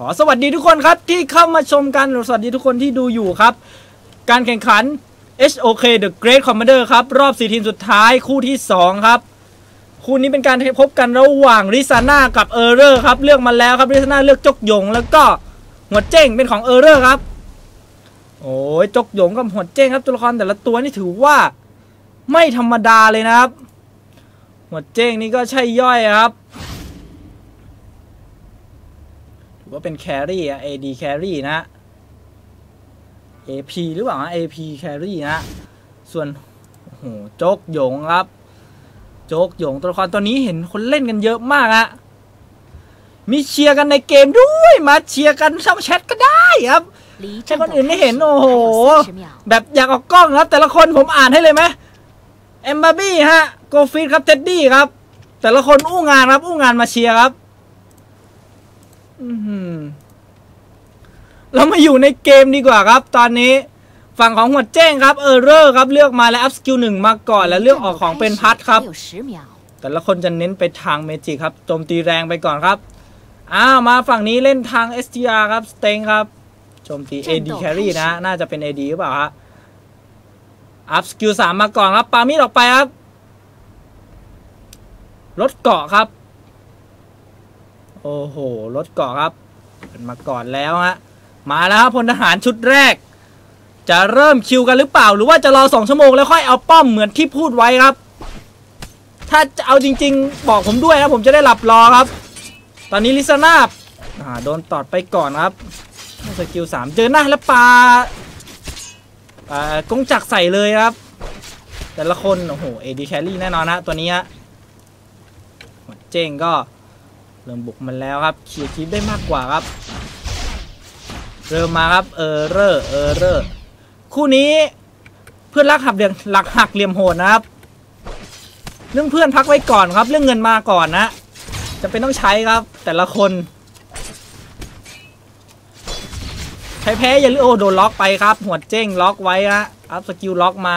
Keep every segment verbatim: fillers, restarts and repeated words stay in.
อสวัสดีทุกคนครับที่เข้ามาชมกันสวัสดีทุกคนที่ดูอยู่ครับการแข่งขัน เอช โอ เค The Great Commander ครับรอบสี่ทีมสุดท้ายคู่ที่สองครับคู่นี้เป็นการพบกันระหว่างริซาน่ากับเออร์เรอร์ครับเลือกมาแล้วครับริซาน่าเลือกจกหยงแล้วก็หัวเจ้งเป็นของเออร์เรอร์ครับโอ้ยจกหยงกับหัวเจ้งครับตัวละครแต่ละตัวนี่ถือว่าไม่ธรรมดาเลยนะครับหัวเจ้งนี่ก็ใช่ย่อยครับถือว่าเป็นแครี่อะ เอ ดี แครี่นะ เอ พี หรือเปล่า เอ พี แครี่นะส่วนโอ้โหโจ๊กหยงครับโจ๊กหยงตัวละครตัวนี้เห็นคนเล่นกันเยอะมากอะมีเชียร์กันในเกมด้วยมาเชียร์กันช่องแชทก็ได้ครับให้คนอื่นได้เห็นโอ้โหแบบอยากออกกล้องครับแต่ละคนผมอ่านให้เลยไหมเอ็มบาบี้ฮะโกฟิตครับเท็ดดี้ครับแต่ละคนอู้งานครับอู้งานมาเชียร์ครับเรามาอยู่ในเกมดีกว่าครับตอนนี้ฝั่งของหัวเจ้งครับเออร์เรอร์ครับเลือกมาแล้วอัพสกิลหนึ่งมาก่อนแล้วเลือกออกของเป็นพัดครับแต่ละคนจะเน้นไปทางเมจิครับโจมตีแรงไปก่อนครับอ้าวมาฝั่งนี้เล่นทาง เอส ที อาร์ ครับสเต็งครับโจมตี เอ ดี แครี่นะน่าจะเป็น เอ ดี หรือเปล่าฮะอัพสกิลสามมาก่อนครับปามีดออกไปครับลดเกาะครับโอ้โหลดเกาะครับเป็นมาก่อนแล้วฮะมาแล้วครับพลทหารชุดแรกจะเริ่มคิวกันหรือเปล่าหรือว่าจะรอสองชั่วโมงแล้วค่อยเอาป้อมเหมือนที่พูดไว้ครับถ้าจะเอาจริงๆบอกผมด้วยนะผมจะได้หลับรอครับตอนนี้ลิซาน่าโดนตอดไปก่อนครับสกิลสามเจอหน้าแล้วปาอ่ากงจักรใส่เลยครับแต่ละคนโอ้โหเอดีแครี่แน่นอนนะตัวนี้ฮะเจ้งก็เริ่มบุกมันแล้วครับเคลียร์คลิปได้มากกว่าครับเริ่มมาครับเออร์เรอร์เออร์เรอร์คู่นี้เพื่อนรักหักเหลี่ยมหลักหักเหลี่ยมโหดนะครับเรื่องเพื่อนพักไว้ก่อนครับเรื่องเงินมาก่อนนะจะเป็นต้องใช้ครับแต่ละคนใครแพ้อย่าลืมโอ้โดนล็อกไปครับหัวเจ้งล็อกไว้ฮะอัพสกิลล็อกมา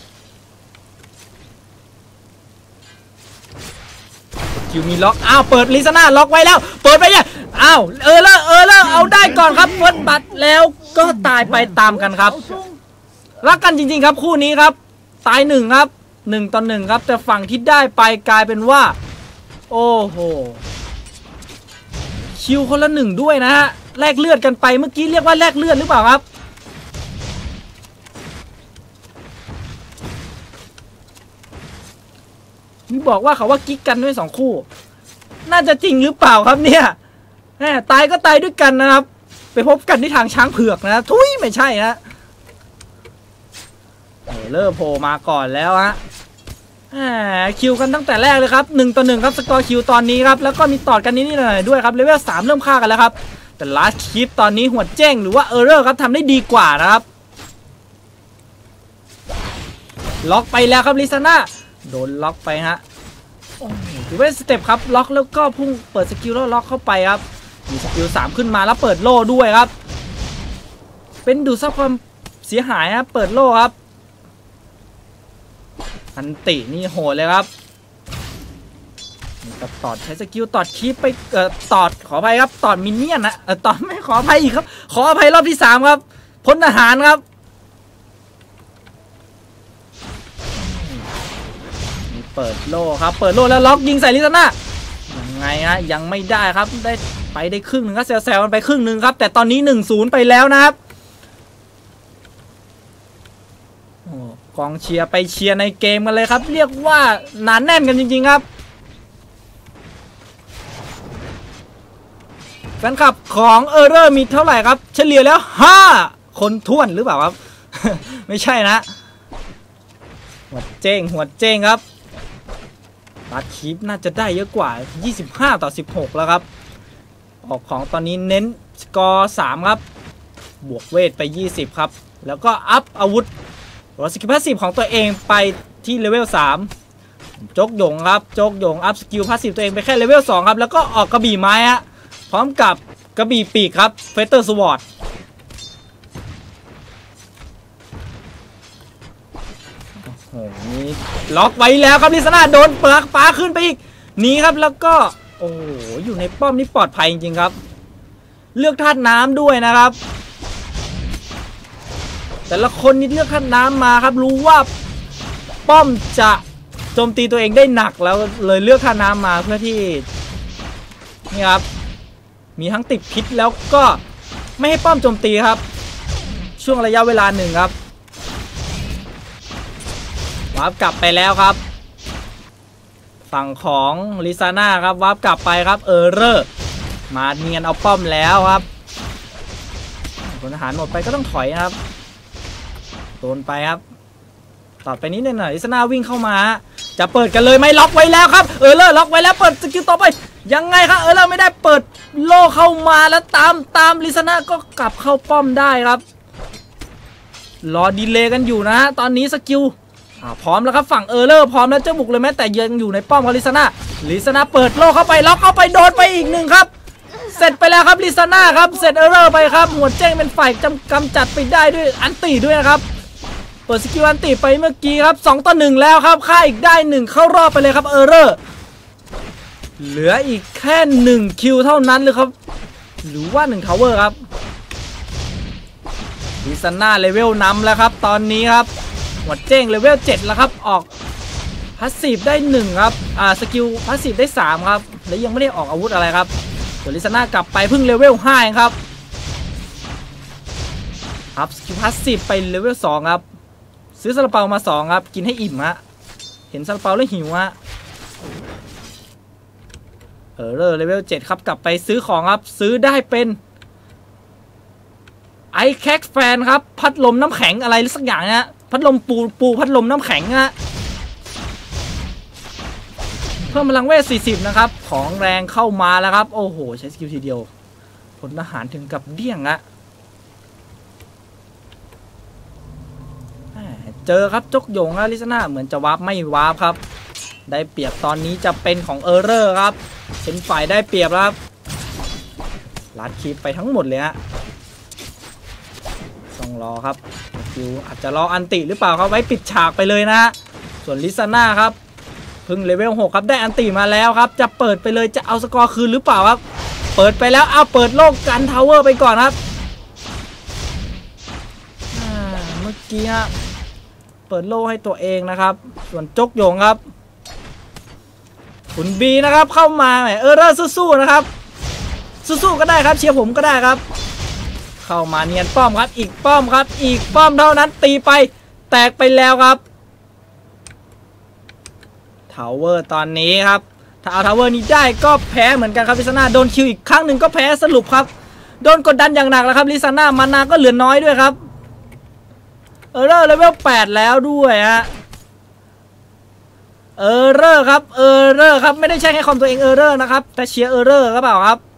คิวมีล็อกอ้าวเปิดลิซาน่าล็อกไว้แล้วเปิดไปเนี่ยอ้าวเออแล้วเออแล้วเอาได้ก่อนครับเปิดบัตรแล้วก็ตายไปตามกันครับรักกันจริงๆครับคู่นี้ครับตายหนึ่งครับหนึ่งต่อหนึ่งครับแต่ฝั่งที่ได้ไปกลายเป็นว่าโอ้โหคิวคนละหนึ่งด้วยนะฮะแลกเลือดกันไปเมื่อกี้เรียกว่าแลกเลือดหรือเปล่าครับนี่บอกว่าเขาว่ากิ๊กกันด้วยสองคู่น่าจะจริงหรือเปล่าครับเนี่ยแหมตายก็ตายด้วยกันนะครับไปพบกันที่ทางช้างเผือกนะทุยไม่ใช่นะเออเริ่มโผล่มาก่อนแล้วฮะคิวกันตั้งแต่แรกเลยครับหนึ่งต่อหนึ่งครับสกอร์คิวตอนนี้ครับแล้วก็มีต่อกันนิดๆหน่อยๆด้วยครับเลเวลสามเริ่มฆ่ากันแล้วครับแต่ลาสคลิปตอนนี้หัวเจ้งหรือว่าเออร์เรอร์ครับทำได้ดีกว่านะครับล็อกไปแล้วครับลิซาน่าโดนล็อกไปฮะโอ้ถือว่าสเต็ปครับล็อกแล้วก็พุ่งเปิดสกิลแล้วล็อกเข้าไปครับมีสกิลสามขึ้นมาแล้วเปิดโล่ด้วยครับเป็นดูดซับความเสียหายครับเปิดโล่ครับอันตินี่โหดเลยครับนี่ก็ตอดใช้สกิลตอดคีปไปเอ่อตอดขออภัยครับตอดมินเนี่ยนนะเออตอดไม่ขออภัยอีกครับขออภัยรอบที่สามครับพลทหารครับเปิดโล่ครับเปิดโล่แล้วล็อกยิงใส่ลิซาน่ายังไงฮะยังไม่ได้ครับได้ไปได้ครึ่งหนึ่งก็แซวๆมันไปครึ่งหนึ่งครับแต่ตอนนี้ หนึ่งศูนย์ ไปแล้วนะครับโอ้กองเชียร์ไปเชียร์ในเกมกันเลยครับเรียกว่าหนาแน่นกันจริงๆครับแฟนคลับของเออร์เรอร์มีเท่าไหร่ครับเฉลี่ยแล้วห้าคนท้วนหรือเปล่าครับ ไม่ใช่นะหัวเจ้งหัวเจ้งครับบัตรคีปน่าจะได้เยอะกว่ายี่สิบห้าต่อสิบหกแล้วครับออกของตอนนี้เน้นสกอร์สามครับบวกเวทไปยี่สิบครับแล้วก็อัพอาวุธรสกิลพาสซีฟของตัวเองไปที่เลเวลสามโจกหยงครับโจกหยงอัพสกิลพาสซีฟตัวเองไปแค่เลเวลสองครับแล้วก็ออกกระบี่ไม้ฮะพร้อมกับกระบี่ปีกครับเฟเตอร์สวอร์ดโอ้โหนี่ล็อกไว้แล้วครับลิซาน่าโดนเปิดปาขึ้นไปอีกหนีครับแล้วก็โอ้โหอยู่ในป้อมนี่ปลอดภัยจริงๆครับเลือกธาตุน้ำด้วยนะครับแต่ละคนนี่เลือกธาตุน้ำมาครับรู้ว่าป้อมจะโจมตีตัวเองได้หนักแล้วเลยเลือกธาตุน้ำมาเพื่อที่นี่ครับมีทั้งติดพิษแล้วก็ไม่ให้ป้อมโจมตีครับช่วงระยะเวลาหนึ่งครับวาร์ปกลับไปแล้วครับฝั่งของลิซาน่าครับวาร์ปกลับไปครับเออร์เรอร์มาเนียนเอาป้อมแล้วครับพลทหารหมดไปก็ต้องถอยนะครับโดนไปครับต่อไปนี้เนี่ยลิซาน่าวิ่งเข้ามาจะเปิดกันเลยไหมล็อกไว้แล้วครับเออร์เรอร์ล็อกไว้แล้วเปิดสกิลต่อไปยังไงครับเออร์เรอร์ไม่ได้เปิดโล่เข้ามาแล้วตามตามลิซาน่าก็กลับเข้าป้อมได้ครับรอดีเลย์กันอยู่นะฮะตอนนี้สกิลพร้อมแล้วครับฝั่งเออร์เลอร์พร้อมแล้วจะบุกเลยแม้แต่ยังอยู่ในป้อมของลิซาน่าลิซาน่าเปิดโล่เข้าไปล็อกเข้าไปโดนไปอีกหนึ่งครับเสร็จไปแล้วครับลิซาน่าครับเสร็จเออร์เลอร์ไปครับหัวแจ้งเป็นฝ่ายจำกำจัดไปได้ด้วยอันตีด้วยนะครับเปิดสกิลอันตีไปเมื่อกี้ครับสองต่อหนึ่งแล้วครับฆ่าอีกได้หนึ่งเข้ารอบไปเลยครับเออร์เลอร์เหลืออีกแค่หนึ่งคิวเท่านั้นเลยครับหรือว่าหนึ่งทาวเวอร์ครับลิซาน่าเลเวลนำแล้วครับตอนนี้ครับหัวเจ้งเลเวลเจ็ดแล้วครับออกพาสซีฟได้หนึ่งครับอ่าสกิลพาสซีฟได้สามครับและยังไม่ได้ออกอาวุธอะไรครับส่วนลิซาน่ากลับไปเพิ่งเลเวลห้าครับครับสกิลพาสซีฟไปเลเวลสองครับซื้อซาลาเปามาสองครับกินให้อิ่มฮะเห็นซาลาเปาแล้วหิวฮะเออเลเวลเจ็ดครับกลับไปซื้อของครับซื้อได้เป็นไอแคคแฟนครับพัดลมน้ำแข็งอะไรสักอย่างนะพัดลมปูปูพัดลมน้ำแข็งฮะเพิ่มพลังเวทสี่สิบนะครับของแรงเข้ามาแล้วครับโอ้โหใช้สกิลทีเดียวพลทหารถึงกับเดี่ยงอะเจอครับจกโยงนะลิซาน่าเหมือนจะวาร์ปไม่วาร์ปครับได้เปรียบตอนนี้จะเป็นของเออร์เรอร์ครับเป็นฝ่ายได้เปรียบครับลัดคลิปไปทั้งหมดเลยฮะต้องรอครับคิวอาจจะรออันติหรือเปล่าครับไว้ปิดฉากไปเลยนะฮะส่วนลิซาน่าครับเพิ่งเลเวลหกครับได้อันติมาแล้วครับจะเปิดไปเลยจะเอาสกอร์คืนหรือเปล่าครับเปิดไปแล้วเอาเปิดโลกกันทาวเวอร์ไปก่อนครับเมื่อกี้เปิดโลกให้ตัวเองนะครับส่วนจกโยงครับคุณบีนะครับเข้ามาแหมเออร์เรอร์สู้ๆนะครับสู้ๆก็ได้ครับเชียร์ผมก็ได้ครับเข้ามาเนียนป้อมครับอีกป้อมครับอีกป้อมเท่านั้นตีไปแตกไปแล้วครับทาวเวอร์ตอนนี้ครับถ้าเอาทาวเวอร์นี้ได้ก็แพ้เหมือนกันครับลิซาน่าโดนคิวอีกครั้งหนึ่งก็แพ้สรุปครับโดนกดดันอย่างหนักแล้วครับลิซาน่ามานาก็เหลือน้อยด้วยครับเออร์เรอร์เลเวลแปดแล้วด้วยฮะเออร์เรอร์ครับเออร์เรอร์ครับไม่ได้ใช่แค่คอมตัวเองเออร์เรอร์นะครับแต่เชียร์เออร์เรอร์ครับเปล่าครับ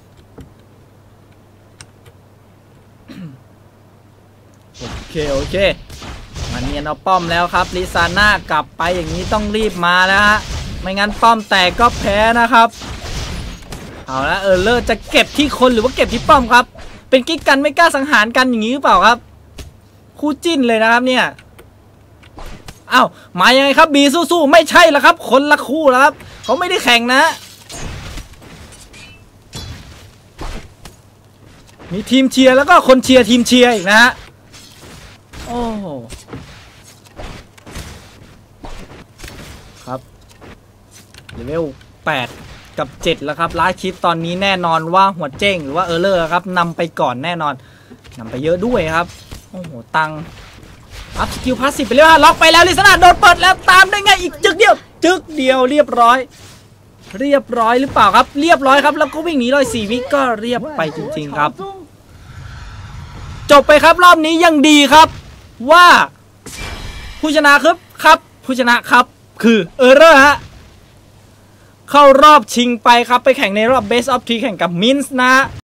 โอเคโอเคมันเนียนเอาป้อมแล้วครับลิซาน่ากลับไปอย่างนี้ต้องรีบมาแล้วฮะไม่งั้นป้อมแตกก็แพ้นะครับเอาละเออร์เรอร์จะเก็บที่คนหรือว่าเก็บที่ป้อมครับเป็นกิ๊กกันไม่กล้าสังหารกันอย่างนี้หรือเปล่าครับคู่จิ้นเลยนะครับเนี่ยอ้าวมายังไงครับบีสู้ๆไม่ใช่ละครับคนละคู่แล้วครับเขาไม่ได้แข่งนะมีทีมเชียร์แล้วก็คนเชียร์ทีมเชียร์อีกนะฮะโอ้ครับเลเวลแปดกับเจ็ดแล้วครับลาคิดตอนนี้แน่นอนว่าหัวเจ้งหรือว่าเออร์เลอร์ครับนำไปก่อนแน่นอนนำไปเยอะด้วยครับโอ้โหตังอัพสกิลพาสซีฟไปเรื่อยล็อกไปแล้วลิซาน่าโดนเปิดแล้วตามได้ไงอีกจึกเดียวจึกเดียวเรียบร้อยเรียบร้อยหรือเปล่าครับเรียบร้อยครับแล้วก็วิ่งหนีเลยสี่วิก็เรียบไปจริงๆครับจบไปครับรอบนี้ยังดีครับว่าผู้ชนะครับครับผู้ชนะครับคือเออร์เรอร์ฮะเข้ารอบชิงไปครับไปแข่งในรอบ Best of ทรีแข่งกับมินส์นะ